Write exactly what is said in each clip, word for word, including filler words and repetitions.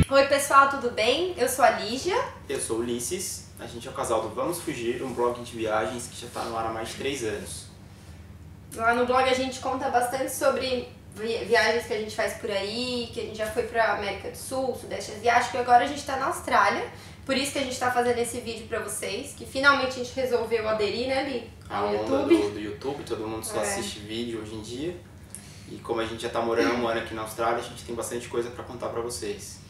Oi pessoal, tudo bem? Eu sou a Lígia. Eu sou o Ulisses, a gente é o casal do Vamos Fugir, um blog de viagens que já está no ar há mais de três anos. Lá no blog a gente conta bastante sobre vi viagens que a gente faz por aí, que a gente já foi para América do Sul, Sudeste Asiático e agora a gente está na Austrália. Por isso que a gente está fazendo esse vídeo para vocês, que finalmente a gente resolveu aderir, né, Li? Ao Ao YouTube. YouTube. Do, do YouTube, todo mundo só É. assiste vídeo hoje em dia. E como a gente já está morando há um ano aqui na Austrália, a gente tem bastante coisa para contar para vocês.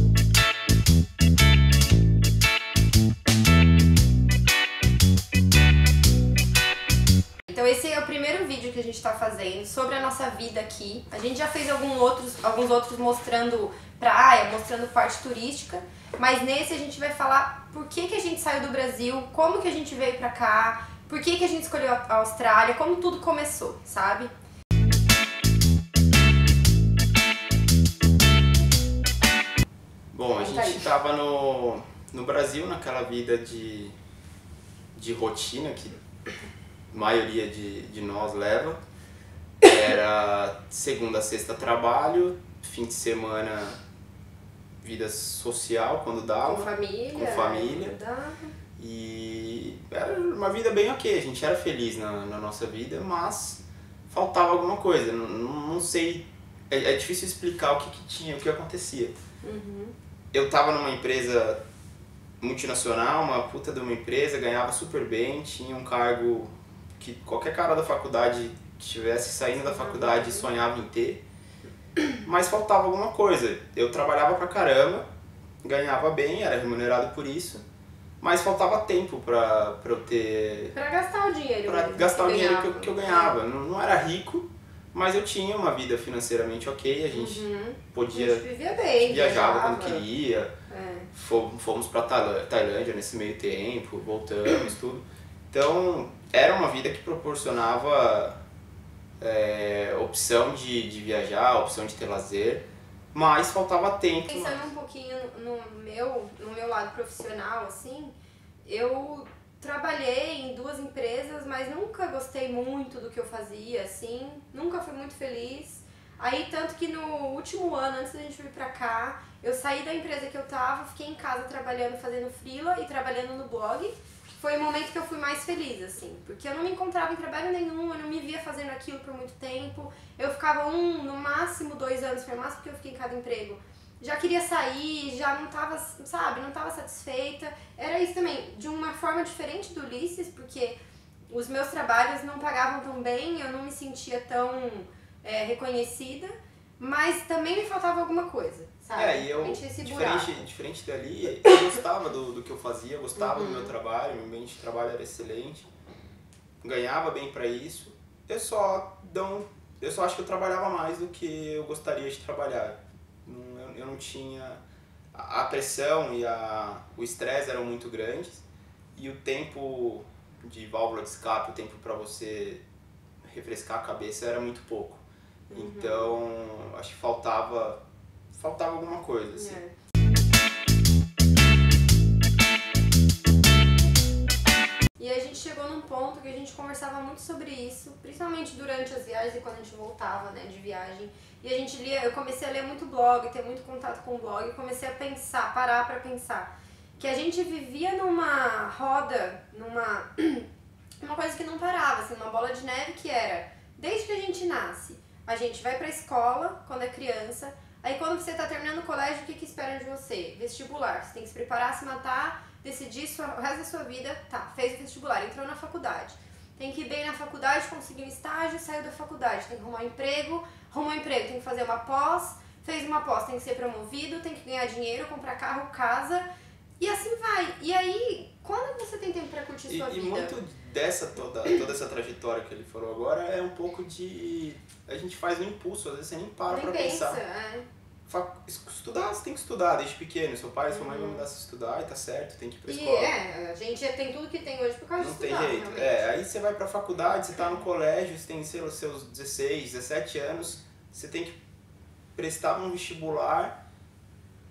Então esse é o primeiro vídeo que a gente está fazendo sobre a nossa vida aqui. A gente já fez alguns outros, alguns outros mostrando praia, mostrando parte turística, mas nesse a gente vai falar por que, que a gente saiu do Brasil, como que a gente veio pra cá, por que, que a gente escolheu a Austrália, como tudo começou, sabe? Bom, a Conta aí. gente estava no, no Brasil naquela vida de, de rotina que a maioria de, de nós leva. Era segunda a sexta trabalho, fim de semana vida social quando dava. Com família. Com família. Dava. E era uma vida bem ok, a gente era feliz na, na nossa vida, mas faltava alguma coisa, não, não sei, é, é difícil explicar o que, que tinha, o que acontecia. Uhum. Eu tava numa empresa multinacional, uma puta de uma empresa, ganhava super bem, tinha um cargo que qualquer cara da faculdade que estivesse saindo da faculdade sonhava em ter, mas faltava alguma coisa. Eu trabalhava pra caramba, ganhava bem, era remunerado por isso, mas faltava tempo pra, pra eu ter... Pra gastar o dinheiro. Pra mesmo, gastar o que dinheiro que ganhava. eu, que eu ganhava. Não, não era rico, mas eu tinha uma vida financeiramente ok, a gente Uhum. podia... A gente vivia bem, viajava quando viajava. queria, É. fomos, fomos pra Tailã- Tailândia nesse meio tempo, voltamos, tudo. Então, era uma vida que proporcionava é, opção de, de viajar, opção de ter lazer, mas faltava tempo. Pensando um pouquinho no meu, no meu lado profissional, assim, eu trabalhei em duas empresas, mas nunca gostei muito do que eu fazia, assim, nunca fui muito feliz. Aí, tanto que no último ano, antes da gente vir pra cá, eu saí da empresa que eu tava, fiquei em casa trabalhando, fazendo freela e trabalhando no blog. Foi o momento que eu fui mais feliz, assim, porque eu não me encontrava em trabalho nenhum, eu não me via fazendo aquilo por muito tempo. Eu ficava um, no máximo dois anos, foi o máximo que eu fiquei em cada emprego. Já queria sair, já não tava, sabe, não tava satisfeita. Era isso também, de uma forma diferente do Ulisses, porque os meus trabalhos não pagavam tão bem, eu não me sentia tão é, reconhecida, mas também me faltava alguma coisa, sabe? É, e eu, Preencher esse buraco. diferente, diferente dali, eu gostava do, do que eu fazia, eu gostava Uhum. do meu trabalho, meu ambiente de trabalho era excelente, ganhava bem pra isso, eu só, não, eu só acho que eu trabalhava mais do que eu gostaria de trabalhar. Não, eu, eu não tinha... A, a pressão e a, o estresse eram muito grandes e o tempo de válvula de escape, o tempo pra você refrescar a cabeça era muito pouco. Uhum. Então, acho que faltava, faltava alguma coisa, assim. É. E a gente chegou num ponto que a gente conversava muito sobre isso, principalmente durante as viagens e quando a gente voltava, né, de viagem. E a gente lia, eu comecei a ler muito blog, ter muito contato com o blog, e comecei a pensar, parar pra pensar, que a gente vivia numa roda, numa uma coisa que não parava, assim, uma bola de neve que era, desde que a gente nasce, a gente vai pra escola quando é criança, aí quando você tá terminando o colégio, o que que esperam de você? Vestibular, você tem que se preparar, se matar, decidir sua, o resto da sua vida, tá, fez o vestibular, entrou na faculdade. Tem que ir bem na faculdade, conseguir um estágio, saiu da faculdade, tem que arrumar um emprego, arrumou um emprego, tem que fazer uma pós, fez uma pós, tem que ser promovido, tem que ganhar dinheiro, comprar carro, casa, e assim vai. E aí, quando você tem tempo pra curtir E, sua e vida? muito dessa, toda, toda essa trajetória que ele falou agora é um pouco de... A gente faz no impulso, às vezes você nem para Nem pra pensa, pensar. é. Fa- Estudar, você tem que estudar desde pequeno. Seu pai e sua mãe vão Uhum. mandar você estudar e tá certo, tem que ir pra E escola. é, a gente tem tudo que tem hoje por causa Não de tem estudar, jeito. realmente. É, aí você vai pra faculdade, você tá no colégio, você tem, sei lá, seus dezesseis, dezessete anos, você tem que prestar um vestibular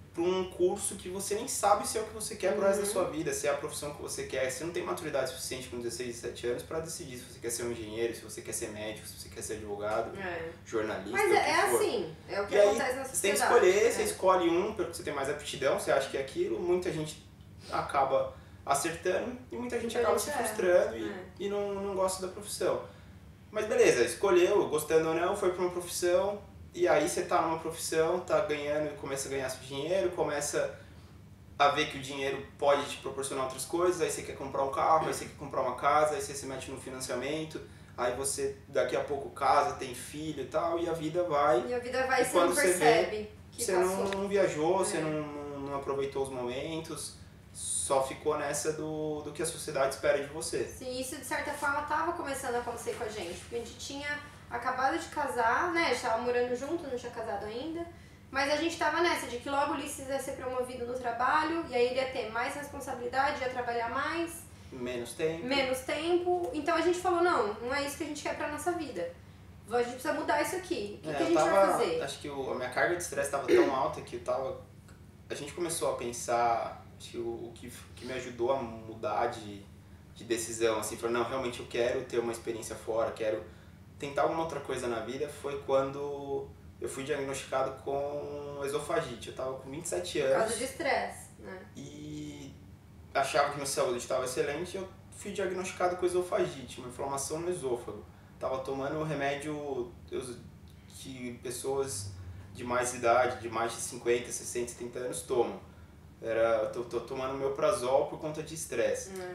para um curso que você nem sabe se é o que você quer pro resto Uhum. da sua vida, se é a profissão que você quer. Você não tem maturidade suficiente com dezesseis, dezessete anos para decidir se você quer ser um engenheiro, se você quer ser médico, se você quer ser advogado, É. jornalista. Mas o é, que é for. assim, é o que E aí, acontece na sociedade. você tem que escolher, é. você escolhe um porque você tem mais aptidão, você acha que é aquilo, muita gente acaba acertando e muita gente Muita acaba gente se erra. frustrando e, É. e não, não gosta da profissão. Mas beleza, escolheu, gostando ou não, foi para uma profissão, e aí você tá numa profissão, tá ganhando, começa a ganhar seu dinheiro, começa a ver que o dinheiro pode te proporcionar outras coisas, aí você quer comprar um carro, aí você quer comprar uma casa, aí você se mete no financiamento, aí você daqui a pouco casa, tem filho e tal, e a vida vai. E a vida vai E e você não quando você percebe que Você passou. não, não viajou, É. você não, não, não aproveitou os momentos, só ficou nessa do, do que a sociedade espera de você. Sim, isso de certa forma estava começando a acontecer com a gente, porque a gente tinha acabado de casar, né, a gente tava morando junto, não tinha casado ainda, mas a gente tava nessa de que logo o Ulisses ia ser promovido no trabalho, e aí ele ia ter mais responsabilidade, ia trabalhar mais, Menos tempo. menos tempo, então a gente falou, não, não é isso que a gente quer pra nossa vida, a gente precisa mudar isso aqui, o que, É, que a eu gente tava, vai fazer? Acho que o, a minha carga de estresse estava tão alta que eu tava, a gente começou a pensar, acho que o, o que, o que me ajudou a mudar de, de decisão, assim, falou, não, realmente eu quero ter uma experiência fora, quero tentar alguma outra coisa na vida, foi quando eu fui diagnosticado com esofagite. Eu tava com vinte e sete Por causa anos de estresse, né? e achava que minha saúde estava excelente, eu fui diagnosticado com esofagite, uma inflamação no esôfago. Tava tomando um remédio eu- que pessoas de mais idade, de mais de cinquenta, sessenta, setenta anos tomam. Era, eu tô, tô tomando Omeprazol por conta de estresse. Hum.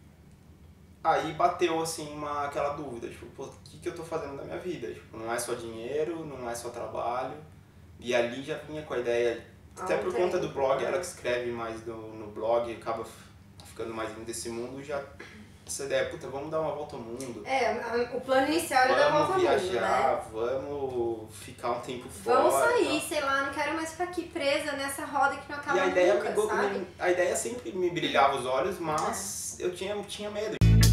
Aí bateu assim uma, aquela dúvida, tipo, pô, o que, que eu tô fazendo da minha vida? Tipo, não é só dinheiro, não é só trabalho. E ali já vinha com a ideia, até Há um por conta tempo, do blog, né? ela que escreve mais no, no blog, acaba f- ficando mais dentro desse mundo, já essa ideia, puta, vamos dar uma volta ao mundo. É, a- o plano inicial era dar volta ao Vamos mundo, viajar, né? vamos ficar um tempo fora. Vamos sair, tal. sei lá, não quero mais ficar aqui presa nessa roda que não acaba E a ideia, nunca, pegou, sabe? me- a ideia sempre me brilhava os olhos, mas É. eu tinha, tinha medo.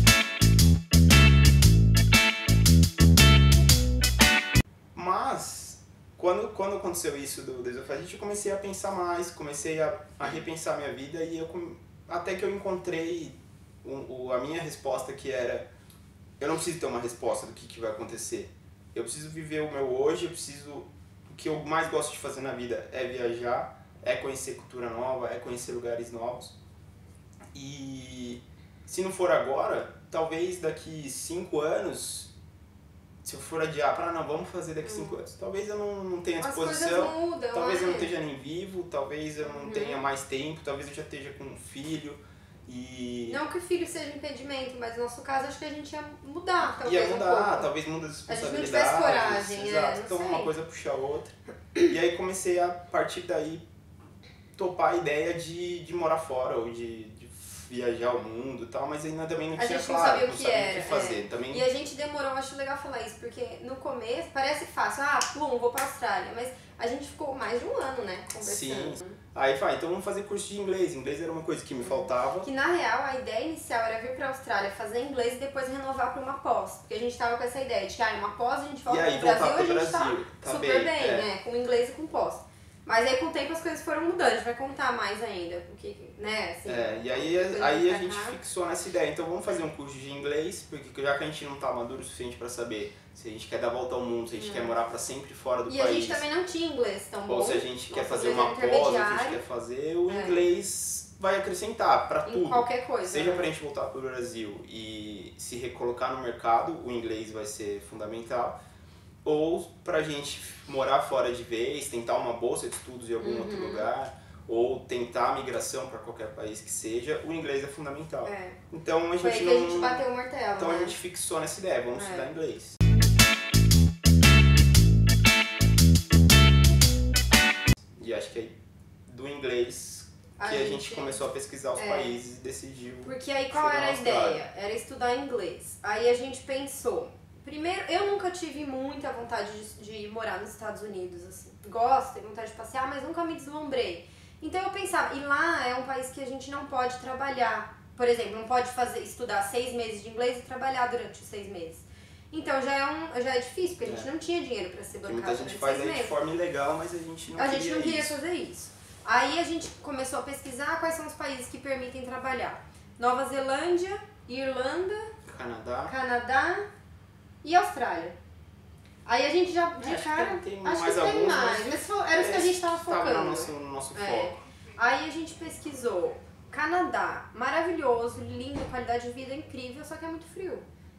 Mas, quando, quando aconteceu isso do, do esofagite, eu comecei a pensar mais, comecei a, a repensar a minha vida e eu, com- até que eu encontrei o, o- a minha resposta, que era, eu não preciso ter uma resposta do que, que vai acontecer. Eu preciso viver o meu hoje, eu preciso, o que eu mais gosto de fazer na vida é viajar, é conhecer cultura nova, é conhecer lugares novos. E se não for agora, talvez daqui cinco anos, se eu for adiar, para não, vamos fazer daqui cinco anos. Talvez eu não, não tenha As disposição, coisas mudam, talvez eu não né? esteja nem vivo, talvez eu não Uhum. tenha mais tempo, talvez eu já esteja com um filho. E Não que o filho seja impedimento, mas no nosso caso acho que a gente ia mudar, talvez ia um mudar, pouco. talvez muda as A gente não responsabilidades. tivesse coragem, é, exato. não Então sei. uma coisa puxa a outra. E aí comecei a partir daí topar a ideia de, de morar fora ou de, de viajar o mundo e tal, mas ainda também não A tinha gente não claro, sabia o não que sabia era, o que fazer. é. Também E a gente demorou, acho legal falar isso, porque no começo parece fácil, ah, plum, vou pra Austrália, mas a gente ficou mais de um ano, né, conversando. Sim. Aí vai, então vamos fazer curso de inglês. Inglês era uma coisa que me faltava. Que na real a ideia inicial era vir pra Austrália, fazer inglês e depois renovar pra uma pós. Porque a gente tava com essa ideia de que, ah, uma pós a gente volta E aí, pro Brasil, voltar a pro gente Brasil. tá, Tá super bem, bem, é. né, com inglês e com pós. Mas aí com o tempo as coisas foram mudando, a gente vai contar mais ainda, porque, né, assim... É, e aí, coisas aí a pra gente cá. fixou nessa ideia. Então vamos fazer um curso de inglês, porque já que a gente não tá maduro o suficiente pra saber se a gente quer dar a volta ao mundo, se a gente quer morar pra sempre fora do E a país. gente também não tinha inglês tão bom. Ou se a gente quer Nosso fazer inglês uma era pós, ou se a gente intermediário, quer fazer, o É. inglês vai acrescentar pra em tudo. qualquer coisa. Seja né? pra gente voltar pro Brasil e se recolocar no mercado, o inglês vai ser fundamental. Ou pra gente morar fora de vez, tentar uma bolsa de estudos em algum Uhum. outro lugar, ou tentar a migração para qualquer país que seja, o inglês é fundamental. É. Então a Foi gente aí que não. a gente bateu o martelo, Então né? a gente fixou nessa ideia, vamos É. estudar inglês. E acho que aí, do inglês A que a gente, gente- começou a pesquisar os É. países e decidiu. Porque aí qual chegar era a na Austrália. ideia? Era estudar inglês. Aí a gente pensou, primeiro, eu nunca tive muita vontade de, de morar nos Estados Unidos, assim. Gosto, tenho vontade de passear, mas nunca me deslumbrei. Então eu pensava, e lá é um país que a gente não pode trabalhar. Por exemplo, não pode fazer, estudar seis meses de inglês e trabalhar durante os seis meses. Então já é, um, já é difícil, porque a gente É. não tinha dinheiro pra ser Porque bancado muita gente durante faz seis aí de meses. forma ilegal, mas a gente não A queria gente não queria isso. fazer isso. Aí a gente começou a pesquisar quais são os países que permitem trabalhar. Nova Zelândia, Irlanda, Canadá, Canadá e Austrália. Aí a gente já, de é, acho cara, que tem acho mais que tem alguns, mais, mas foi- era isso que a gente tava focando. Tava no nosso, no nosso É. foco. Aí a gente pesquisou Canadá, maravilhoso, lindo, qualidade de vida incrível, só que é muito frio.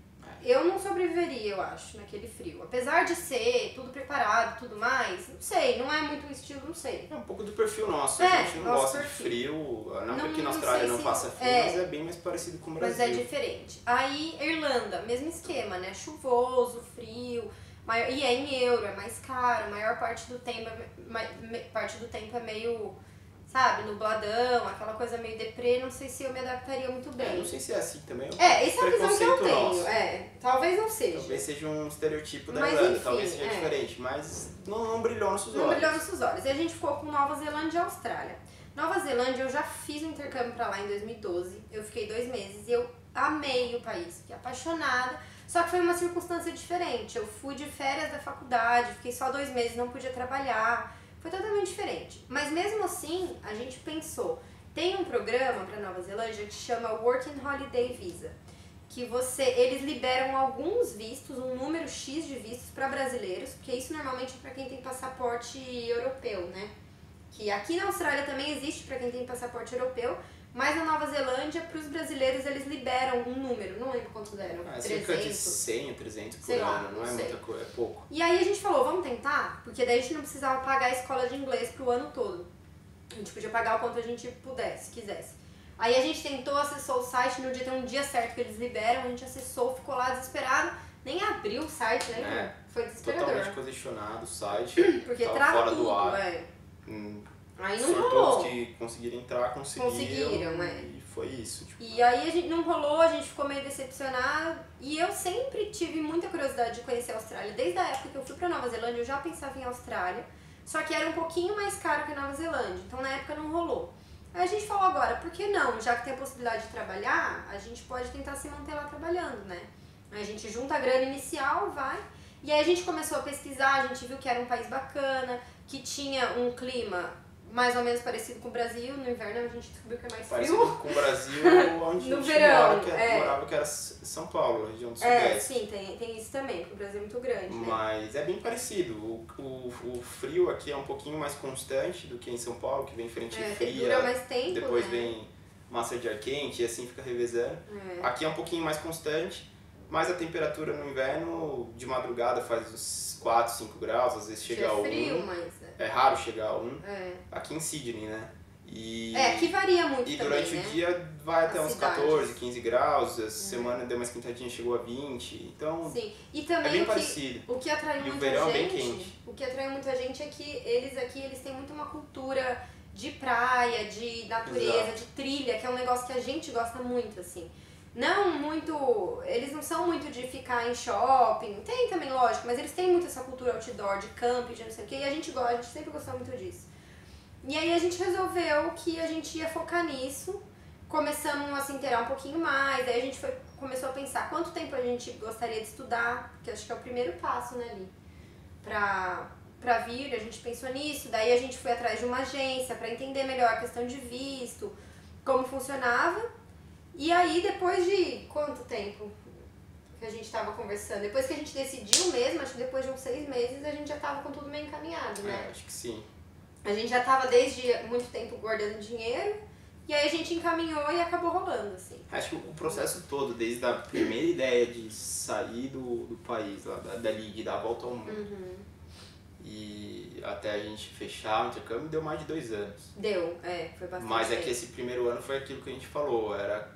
Eu não sobreviveria, eu acho, naquele frio. Apesar de ser tudo preparado e tudo mais, não sei, não é muito o estilo, não sei. É um pouco do perfil nosso, É, a gente não nosso gosta perfil. de frio, não, Não- porque na não Austrália sei não se- passa frio, é. mas é bem mais parecido com o Brasil. Mas é diferente. Aí, Irlanda, mesmo esquema, né? Chuvoso, frio, maior, e é em euro, é mais caro, a maior parte do tempo é, ma- me- parte do tempo é meio, sabe, nubladão, aquela coisa meio deprê, não sei se eu me adaptaria muito É, bem. não sei se é assim também. É, essa é a visão que eu preconceito tenho, nosso. é. Talvez não seja. Talvez seja um estereotipo da Mas Irlanda, enfim, talvez seja é. diferente, mas não, não brilhou nossos Não olhos. brilhou nos seus olhos. E a gente ficou com Nova Zelândia e Austrália. Nova Zelândia, eu já fiz um intercâmbio pra lá em dois mil e doze. Eu fiquei dois meses e eu amei o país. Fiquei apaixonada. Só que foi uma circunstância diferente. Eu fui de férias da faculdade, fiquei só dois meses, não podia trabalhar. Foi totalmente diferente. Mas mesmo assim, a gente pensou. Tem um programa pra Nova Zelândia que chama Working Holiday Visa. Que você, eles liberam alguns vistos, um número X de vistos para brasileiros, porque isso normalmente é para quem tem passaporte europeu, né? Que aqui na Austrália também existe para quem tem passaporte europeu, mas na Nova Zelândia, para os brasileiros, eles liberam um número, não lembro quantos eram, É, cerca de trezentos. cem ou trezentos por Sei lá, ano, não é não sei. muita coisa, é pouco. E aí a gente falou, vamos tentar? Porque daí a gente não precisava pagar a escola de inglês pro ano todo. A gente podia pagar o quanto a gente pudesse, quisesse. Aí a gente tentou, acessou o site, no dia tem um dia certo que eles liberam, a gente acessou, ficou lá desesperado, nem abriu o site, né? É, Foi desesperador. Totalmente congestionado o site, Porque tava trava fora tudo, do ar. é. Hum, Aí não sortudos rolou. que conseguiram entrar, conseguiram. Conseguiram, é. E foi isso. Tipo, E aí a gente não rolou, a gente ficou meio decepcionado. E eu sempre tive muita curiosidade de conhecer a Austrália. Desde a época que eu fui pra Nova Zelândia, eu já pensava em Austrália. Só que era um pouquinho mais caro que a Nova Zelândia, então na época não rolou. Aí a gente falou agora, por que não? Já que tem a possibilidade de trabalhar, a gente pode tentar se manter lá trabalhando, né? Aí a gente junta a grana inicial, vai. E aí a gente começou a pesquisar, a gente viu que era um país bacana, que tinha um clima mais ou menos parecido com o Brasil. No inverno a gente descobriu que é mais parecido frio. com o Brasil, onde No a gente verão, mora, que é. morava, que era São Paulo, região do É, Sudeste. sim, tem, tem isso também, porque o Brasil é muito grande, né? Mas é bem parecido. O, o, o frio aqui é um pouquinho mais constante do que em São Paulo, que vem frente É, fria, dura mais tempo, depois né? vem massa de ar quente e assim fica revezando. É. Aqui é um pouquinho mais constante, mas a temperatura no inverno de madrugada faz uns quatro, cinco graus, às vezes chega é a um. frio, mas... É raro chegar a um. É. Aqui em Sydney, né? E, É, aqui varia muito e também, durante né? o dia vai até As uns cidades. catorze, quinze graus, essa semana deu uma esquentadinha, chegou a vinte, então Sim, e é também bem o que, parecido. o que atraiu E o muita verão é bem gente, quente. o que atraiu muita gente é que eles aqui, eles têm muito uma cultura de praia, de natureza, Exato. de trilha, que é um negócio que a gente gosta muito, assim. Não muito, eles não são muito de ficar em shopping, tem também, lógico, mas eles têm muito essa cultura outdoor, de camping, de não sei o que, e a gente gosta, a gente sempre gostou muito disso. E aí a gente resolveu que a gente ia focar nisso, começamos a se inteirar um pouquinho mais, aí a gente foi, começou a pensar quanto tempo a gente gostaria de estudar, que acho que é o primeiro passo, né, ali, pra, pra vir, a gente pensou nisso, daí a gente foi atrás de uma agência pra entender melhor a questão de visto, como funcionava, e aí depois de quanto tempo que a gente tava conversando? Depois que a gente decidiu mesmo, acho que depois de uns seis meses a gente já tava com tudo meio encaminhado, né? É, acho que sim. A gente já tava desde muito tempo guardando dinheiro, e aí a gente encaminhou e acabou rolando, assim. Acho que o processo todo, desde a primeira ideia de sair do, do país, lá, da- dali, de dar a volta ao mundo, Uhum. e até a gente fechar o intercâmbio, deu mais de dois anos. Deu, é, foi bastante Mas é que tempo. esse primeiro ano foi aquilo que a gente falou, era...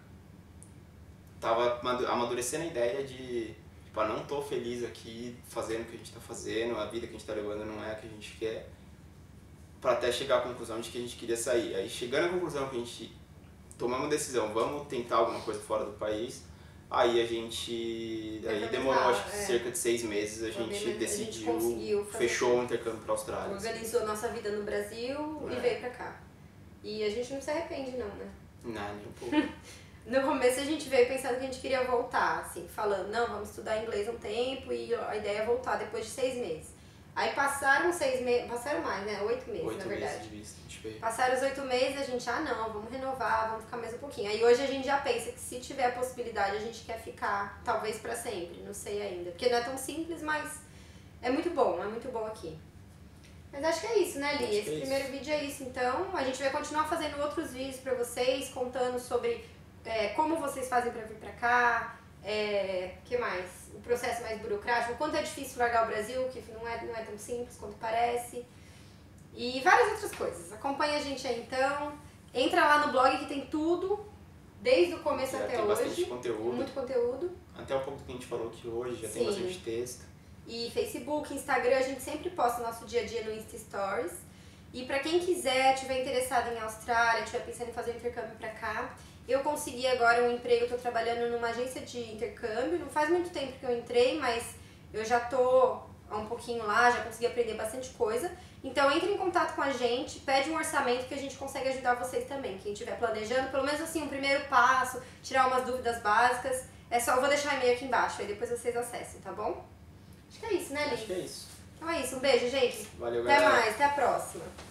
Tava amadu- amadurecendo a ideia de, tipo, ah, não tô feliz aqui fazendo o que a gente tá fazendo, a vida que a gente tá levando não é a que a gente quer, pra até chegar à conclusão de que a gente queria sair. Aí chegando à conclusão que a gente tomamos uma decisão, vamos tentar alguma coisa fora do país, aí a gente, aí Foi demorou legal, acho que é. cerca de seis meses, a Foi bem gente mais- a gente decidiu, conseguiu fazer. fechou o intercâmbio pra Austrália. Organizou nossa vida no Brasil É. e veio pra cá. E a gente não se arrepende não, né? Não, nem um pouco. No começo a gente veio pensando que a gente queria voltar, assim, falando, não, vamos estudar inglês um tempo e a ideia é voltar depois de seis meses. Aí passaram seis meses, passaram mais, né? Oito meses, Oito na verdade. meses de vista, tipo aí. Passaram os oito meses, a gente, ah não, vamos renovar, vamos ficar mais um pouquinho. Aí hoje a gente já pensa que se tiver a possibilidade, a gente quer ficar, talvez pra sempre, não sei ainda. Porque não é tão simples, mas é muito bom, é muito bom aqui. Mas acho que é isso, né, Li? Acho Esse que é primeiro isso. vídeo é isso. Então, a gente vai continuar fazendo outros vídeos pra vocês, contando sobre é, como vocês fazem pra vir pra cá, é, que mais? O processo mais burocrático, o quanto é difícil largar o Brasil, que não é, não é tão simples quanto parece. E várias outras coisas. Acompanha a gente aí então. Entra lá no blog que tem tudo, desde o começo Já até tem hoje. bastante conteúdo. Muito conteúdo. Até um pouco do que a gente falou aqui hoje, já Sim. tem bastante texto. E Facebook, Instagram, a gente sempre posta o nosso dia a dia no Insta Stories. E pra quem quiser, tiver interessado em Austrália, tiver pensando em fazer um intercâmbio pra cá, eu consegui agora um emprego, eu tô trabalhando numa agência de intercâmbio. Não faz muito tempo que eu entrei, mas eu já tô há um pouquinho lá, já consegui aprender bastante coisa. Então entre em contato com a gente, pede um orçamento que a gente consegue ajudar vocês também. Quem estiver planejando, pelo menos assim, um primeiro passo, tirar umas dúvidas básicas, é só, eu vou deixar o e-mail aqui embaixo, aí depois vocês acessem, tá bom? Acho que é isso, né, Li? Acho que é isso. Então é isso, um beijo, gente. Valeu, Até galera. mais, até a próxima.